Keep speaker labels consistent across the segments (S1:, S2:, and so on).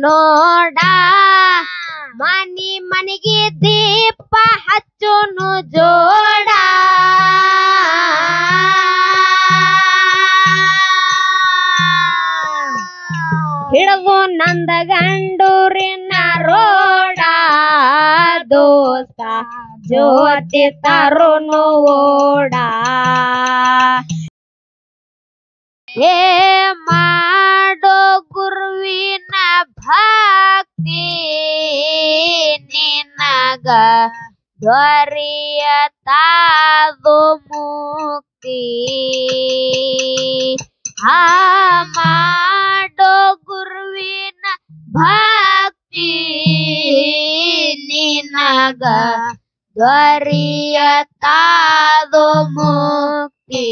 S1: ನೋಡ ಮನಿ ಮನಿಗೆ ದೀಪ ಹಚ್ಚುನು ಜೋಡ ಹಿಡದು ನಂದ ಗಂಡೂರಿನ ರೋಡ ದೋಸ್ತ ಜ್ಯೋತಿ ತರುನು ಓಡ ಏ ಮಾಡೋ ಗುರುವಿನ ಭಕ್ತಿ ನಿನಗ ದೊರೆಯತಾದು ಮುಕ್ತಿ ಆ ಮಾಡೋ ಗುರುವಿನ ಭಕ್ತಿ ನಿನಗ ದೊರೆಯತಾದು ಮುಕ್ತಿ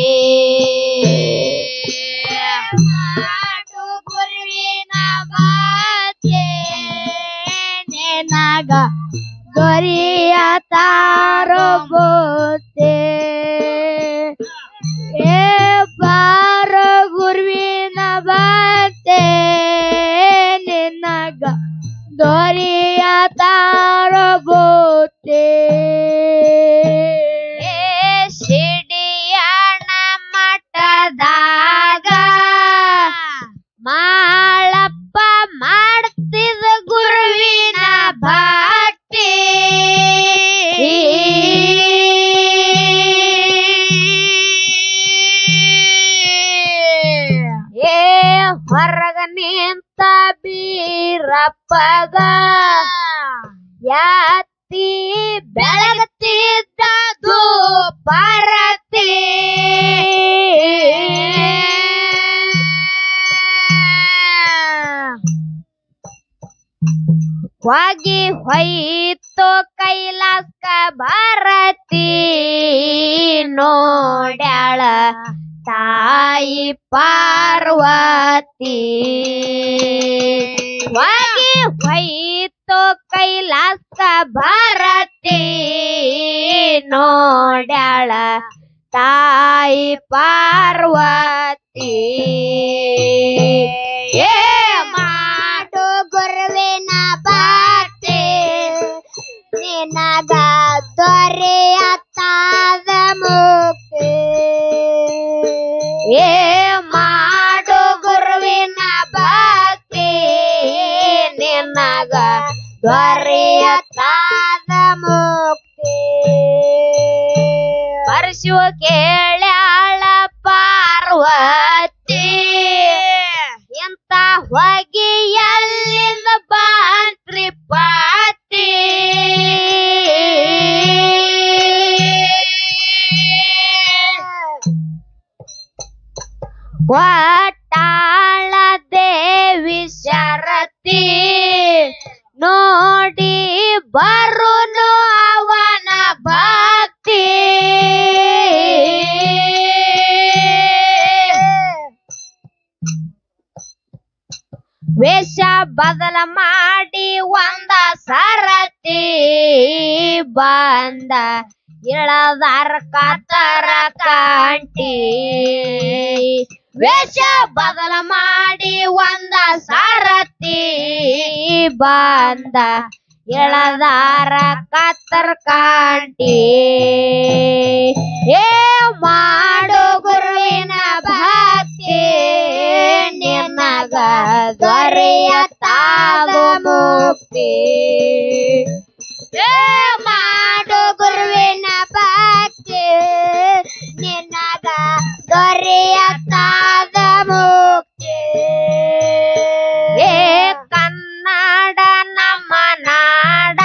S1: ಮಾಡೋ ಗುರುವಿನ ಭಕ್ತಿ ನಿನಗ ದೊರೆಯತಾರೋ ಮುಕ್ತಿ ಏ ಬಾರೋ ಗುರುವಿನ ಭಕ್ತಿ ನಿನಗ ದೊರೆಯತಾರೋ ಮುಕ್ತಿ ಶಿಡಿಯಾಣ ಮಠದಾಗ ಮಾಳಪ್ಪ ಮಾಡ್ತಿದ ಗುರುವಿನ ಭಕ್ತಿ ಏ ಹೊರಗ ನಿಂತ ಬೀರಪ್ಪಗ ಯಾತಿ ಬೆಳಗತ್ತಿದ್ದದು ಪಾರತಿ ಹೋಗಿ ಹೊಯ್ತು ಕೈಲಾಸ ಭಾರತಿ ನೋಡ್ಯಾಳ ತಾಯಿ ಪಾರ್ವತಿ ಹೋಗಿ ಹೊಯ್ತು ಕೈಲಾಸ ಭಾರತಿ ನೋಡ್ಯಾಳ ತಾಯಿ ಪಾರ್ವತಿ ಏ ಮಾಡು ಗುರುವಿನ ಭಕ್ತಿ ನಿನಗ ದೊರೆಯತಾದ ಮುಕ್ತಿ ಏ ಮಾಡು ಗುರುವಿನ ಭಕ್ತಿ ನಿನಗ ದೊರೆಯತಾದ ಮುಕ್ತಿ ಪರಶು ಕೇಳ್ಯಾಳ ಪಾರ್ವತಿ ಎಂತ ಹೋಗಿ ಎಲ್ಲಿಂದ ಬಾಂತ್ರಿ ಪಾತಿ ಕೊಟ್ಟಾಳ ದೇವಿ ಶರತಿ ನೋಡಿ ಬರುನು ಅವನ ಭಕ್ತಿ ವೇಷ ಬದಲ ಮಾಡಿ ಒಂದ ಸರತಿ ಬಂದ ಇಳದಾರ ಕಾತರ ಕಾಂಟಿ ವೇಷ ಬದಲ ಮಾಡಿ ಒಂದ ಸಾರತಿ ಬಂದ ಎಳದಾರ ಕಾತರ ಕಾಂಟಿ ಏ ಮಾಡು ಗುರುವಿನ ಭಕ್ತಿ ನಿನಗ ದೊರೆಯತಾದ ಮುಕ್ತಿ ಏ ಮಾಡು ಗುರುವಿನ ಭಕ್ತಿ ನಿನಗ ದೊರೆಯತಾದ ಮುಕ್ತಿ ಏ ಕನ್ನಡ ನಮ್ಮ ನಾಡ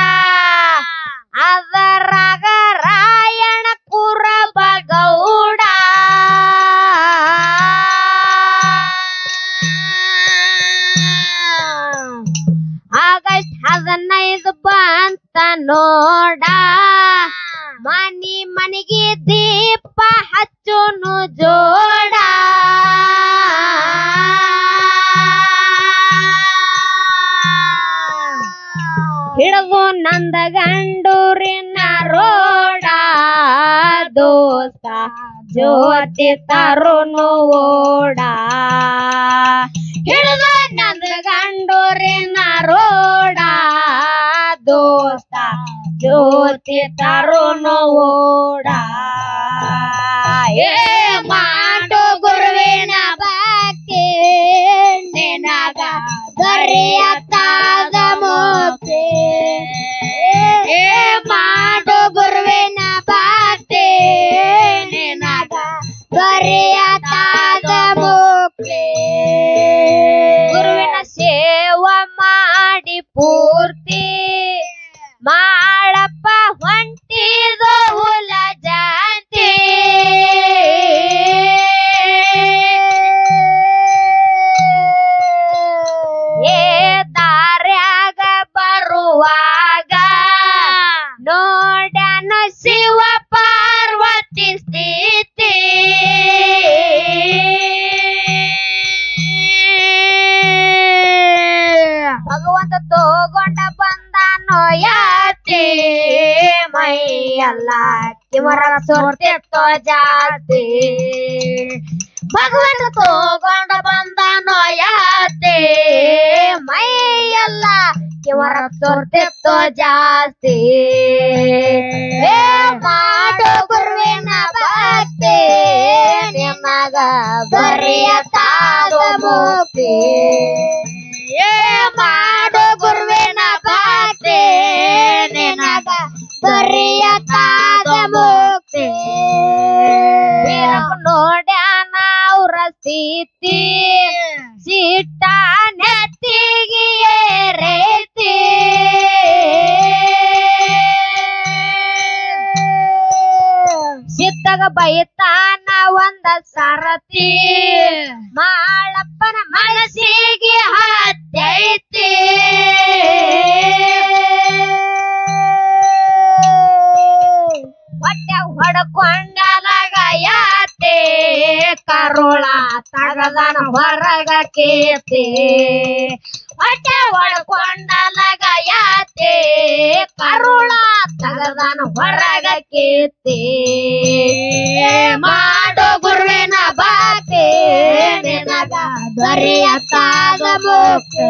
S1: ಅದರಾಗ ರಾಯಣ ಕುರಬಗೌಡ ಆಗಸ್ಟ್ 15 ಬಂತ ನೋಡ ಮನಿ ಮನಿಗೆ ದೀಪ ಹಚ್ಚುನು ಜೋಡ ಹಿಡದು ನಂದ ಗಂಡೂರಿನ ರೋಡ ದೋಸ್ತ ಜ್ಯೋತಿ ತರುನು ಓಡ ಹಿಡದು ನಂದ ಗಂಡೂರಿನ ರೋಡ ದೋಸ್ತ ಜ್ಯೋತಿ ತರುಣು ಓಡ ಏ ಮಾಡು ಗುರುವಿನ ಭಕ್ತಿ ನಿನಗ ದೊರೆಯತ್ತಾದ ಮುಕ್ತಿ ಏ ಮಾಡು ಗುರುವಿನ ಭಕ್ತಿ ನಿನಗ ದೊರೆಯತ್ತಾದ ಮುಕ್ತಿ ಗುರುವಿನ ಸೇವಾ ಮಾಡಿ ಪೂರ್ತಿ ಮಾಡಪ್ಪ ಹೊಂಟಿದು ಹುಲ ಜಾತಿ ಏ ದಾರ್ಯಾಗ ಬರುವಾಗ ನೋಡನ ಶಿವ ಪಾರ್ವತಿ ಸ್ಥಿತಿ ಭಗವಂತ ತಗೊಂಡ ಬಂದಾನೋ ಯಾತಿ ಮೈಯಲ್ಲ ಕಿಮರ ಸೋರ್ತಿತ್ತೋ ಜಾತಿ ಭಗವಂತ ತಗೊಂಡ ಬಂದಾನೋ ಯಾತಿ ಮೈಯಲ್ಲ ಕಿಮರ ಸೋರ್ತಿತ್ತೋ ಜಾಸ್ತಿ ಏ ಮಾಡು ಗುರುವಿನ ಭಕ್ತಿ ನಿಮಗ ದೊರೆಯತ್ತಾದ ಮುಕ್ತಿ ಏ ಮಾಡು ಗುರುವಿನ ಭಕ್ತಿ ನಿನಗ ದೊರೆಯತ್ತಾದ ಮುಕ್ತಿ ನೋಡ್ಯಾನ ಅವ್ರ ಸ್ಥಿತಿ ಸಿಟ್ಟ ನೆತ್ತಿಗೆ ಏರೈತಿ ಸಿತ್ತಾಗ ಬೈತಾನ ಒಂದ ಸರತಿ ಮಾಳಪ್ಪನ ಮನಸ್ಸಿಗೆ ಹತ್ತೈತಿ ಹೊಟ್ಟೆ ಹೊಡ್ಕೊಂಡಲಾಗ ಯಾತೆ ಕರುಳ ತಗದನ ಹೊರಗ ಕೇತಿ ಹೊಟ್ಟೆ ಹೊಡ್ಕೊಂಡಲಾಗ ಯಾತೆ ಕರುಳ ತಗದನ ಹೊರಗ ಕೇತಿ ಮಾಡು ಗುರುವಿನ ಭಕ್ತಿ ನಿನಗ ದೊರೆಯತ್ತಾದ ಮುಕ್ತಿ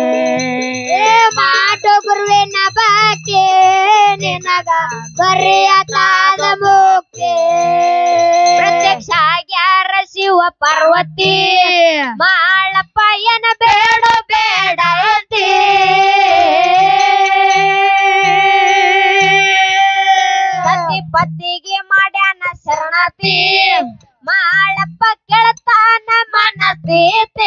S1: ಮಾಡು ಗುರುವಿನ ಭಕ್ತಿ ನಿನಗ ದೊರೆಯತ್ತಾದ ಮುಕ್ತಿ ಪ್ರತ್ಯಕ್ಷ ಆಗ್ಯಾರ ಶಿವ ಪಾರ್ವತಿ ಮಾಳಪ್ಪ ಏನ ಬೇಡ ಬೇಡ ಅಂತಿ ಸತಿ ಪತಿಗೆ ಮಾಡ್ಯಾನ ಶರಣತಿ ಮಾಳಪ್ಪ ಕೇಳ್ತಾನ ಮನಸ್ಥಿತಿ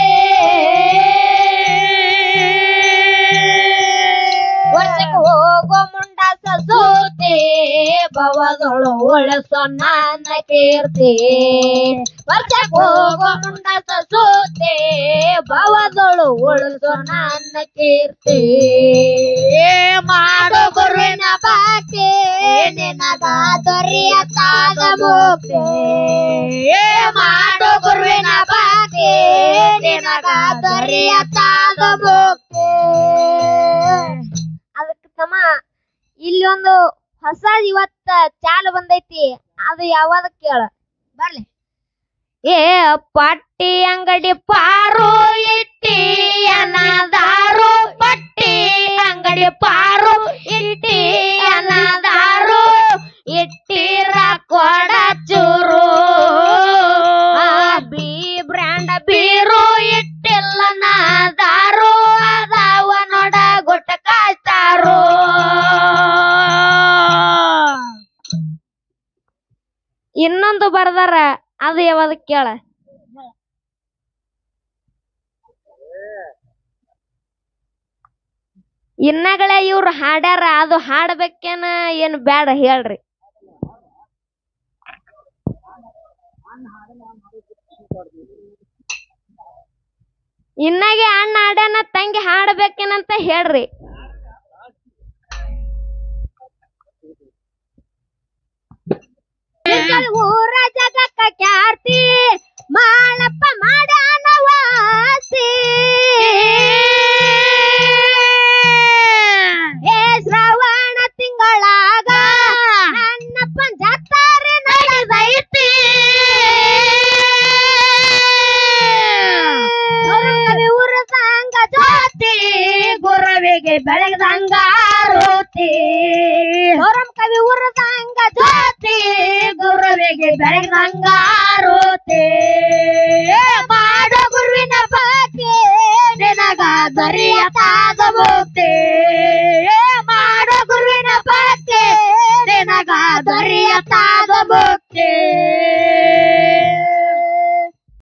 S1: ವರ್ಷಕ್ಕೆ ಹೋಗೋ ಮುಂಡ ಸೂತಿ ಭವದೊಳು ಉಳಿಸೋ ನನ್ನ ಕೀರ್ತಿ ವರ್ಷಕ್ಕೆ ಹೋಗೋ ಮುಂಡ ಸೂತಿ ಭವದೊಳು ಉಳಿಸೋ ನನ್ನ ಕೀರ್ತಿ ಮಾಡು ಗುರುವಿನ ಭಕ್ತಿ ನಿನಗ ದೊರೆಯತ್ತಾದ ಮುಕ್ತಿ ಮಾಡು ಗುರುವಿನ ಭಕ್ತಿ ನಿನಗ ದೊರೆಯತ್ತಾದ ಮುಕ್ತಿ ಅದಕ್ಕೆ ತಮ್ಮ ಇಲ್ಲಿ ಒಂದು ಹೊಸ ಇವತ್ತ ಚಾಲು ಬಂದೈತಿ ಅದು ಯಾವಾಗ ಕೇಳ ಬರ್ಲಿ ಏ ಪಟ್ಟಿ ಅಂಗಡಿ ಪಾರು ಇಟ್ಟಿ ಅನದಾರು ಪಟ್ಟಿ ಅಂಗಡಿ ಪಾರು ಇಟ್ಟಿ ಅನದಾರು ಇಟ್ಟಿರ ಕೊಡ ಚೂರು ಬಿ ಬ್ರ್ಯಾಂಡ್ ಬೀರು ಇಟ್ಟಿಲ್ಲ ನಾದಾರು ಅದಾವ ನೋಡ ಗುಟ್ಟಕಾಯ್ತಾರು ಇನ್ನೊಂದು ಬರ್ದಾರ ಅದು ಯಾವಾಗ ಕೇಳ ಇನ್ನಗಳೇ ಇವ್ರು ಹಾಡ್ಯಾರ ಅದು ಹಾಡ್ಬೇಕೇನ ಏನ್ ಬ್ಯಾಡ ಹೇಳ್ರಿ ಇನ್ನಾಗೆ ಅಣ್ಣ ಹಾಡ್ಯಾನ ತಂಗಿ ಹಾಡ್ಬೇಕೇನಂತ ಹೇಳ್ರಿ ಊರ ಜಗಕ್ಕ ಖ್ಯಾತಿ ಮಾಳಪ್ಪ ಮಾಡ್ಯಾನ ವಾಸಿ ಏ ಶ್ರಾವಣ ತಿಂಗಳಾಗ ನನ್ನಪ್ಪ ಜಾತ್ರೆ ನಡೆದೈತಿ ಊರದ
S2: ಬೆಳಗ್ದಂಗಾರೋತಿ ಗೌರಂ ಕವಿ ಉರದಂಗ ಜ್ಯೋತಿ ಗುರುವಿಗೆ ಬೆಳಗ್ದಂಗಾರೋತಿ ಮಾಡೋ ಗುರುವಿನ ಭಕ್ತಿ ನಿನಗ ದೊರೆಯತಾದ ಮುಕ್ತಿ ಮಾಡೋ ಗುರುವಿನ ಭಕ್ತಿ ನಿನಗ ದೊರೆಯತಾ